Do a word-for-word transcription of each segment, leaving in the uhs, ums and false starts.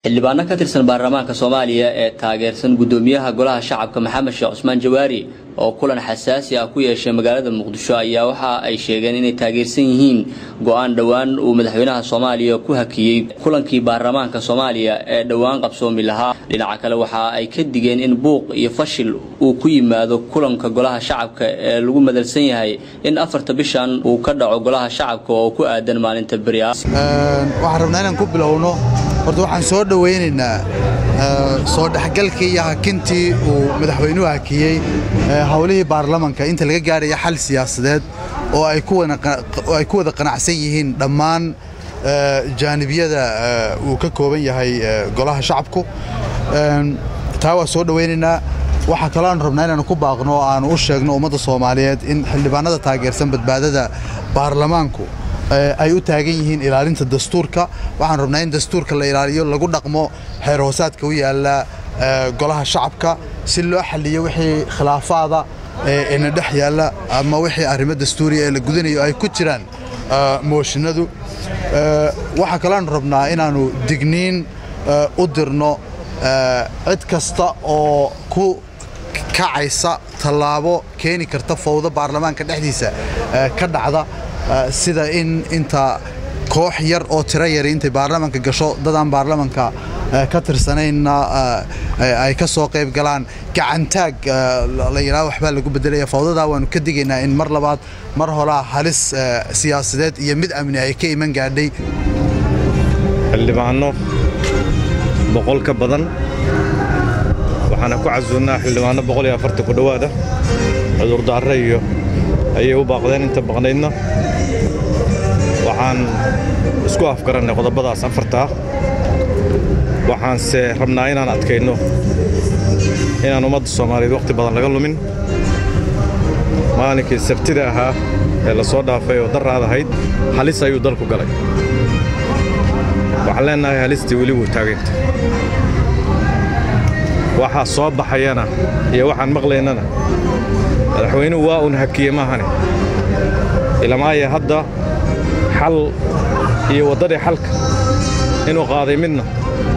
xildhibaano ka tirsan baarlamaanka Soomaaliya ee taageersan gudoomiyaha golaha shacabka Maxamed Sheekh Cusmaan Jawaari oo kulan xasaasi ah ku yeeshay magaalada Muqdisho ayaa waxa ay sheegeen inay taageersan yihiin go'aan dhawaan uu madaxweynaha Soomaaliya ku hakiyay kulankii baarlamaanka Soomaaliya ee dhawaan qabsoomi lahaa. Dhinaca kale waxa ay ka digeen in buuq iyo fashil uu ku yimaado kulanka golaha shacabka ee lagu madalsan yahay in afarta bishan uu ka dhaco golaha shacabka oo ku aadan maalinta bariya. waxaan rabnaa inaan ku bilowno horta waxaan soo dhaweynaynaa soo dhaxgalkii iyo hakintii uu madaxweynuhu hakiyay hawlihii baarlamaanka inta laga gaaray xal siyaasadeed oo ay ku wada ay ku wada qanacsan yihiin dhammaan jaanibiyada uu ka kooban yahay golaha shacabku. taa waa soo dhaweynaynaa waxa kale aan rabnaa inaan ku baaqno oo aan u sheegno ummadda Soomaaliyeed in xildhibaanada taageersan badbaadada baarlamaanku ay u taagan yihiin ilaalinta dastuurka. waxaan rabnaa in dastuurka la ilaaliyo lagu dhaqmo xeer hoosaadka u yaala golaha shacabka si loo xalliyo wixii khilaafaada ee in dhex yaala ama wixii arrimo dastuuri ee la gudanayo ay ku jiraan mooshinadu. waxa kale aan rabnaa inaanu digniin u dirno cid kasta oo ku kacaysa tallaabo keeni karta fawdo baarlamaanka dhexdiisa ka dhacda sida in inta koox yar oo tiro yar inta baarlamaanka gasho dadaan baarlamaanka ka tirsanayna ay ka soo qayb galaan gacantaag la yiraahdo waxba lagu bedelayo fawdada. waanu ka digaynaa in mar labaad mar hore halis siyaasadeed iyo mid amni ay ka iman gaadhay. xildhibaano boqol ka badan waxaana ku casuunaa xildhibaano boqol iyo afartan ku dhawaada cudur darro iyo ayay u baaqdeen inta baqnaydna waxaan isku afgaranay qodobadaas afarta waxaan se rabnaa inaan adkayno inaan ummadda Soomaaliyeed waqti badan laga lumin. maalinkii sabtida ahaa ee la soo dhaafay oo daraad ahayd halis ayuu dalku galay. waxaan leenahay halistii weli wuu taagantay. waxa soo baxayana iyo waxaan maqlaynana madaxweynuhu waa un hakiyay maahane ilamaaya hadda xal iyo wadadii xalka inuu qaaday midna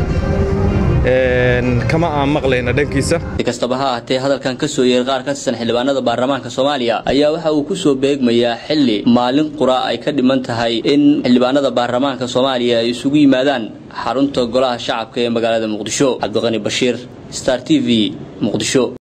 kama aan maqlayna dhankiisa. kastaba ha ahaatee hadalkan ka soo yeer qaar ka tirsan xildhibaanada baarlamaanka Soomaaliya ayaa waxa uu ku soo beegmayaa xilli maalin qura ay ka dhiman tahay in xildhibaanada baarlamaanka Soomaaliya ay isugu yimaadaan xarunta golaha shacabka ee magaalada Muqdisho. Cabdiqani Bashiir, Star T V, Muqdisho.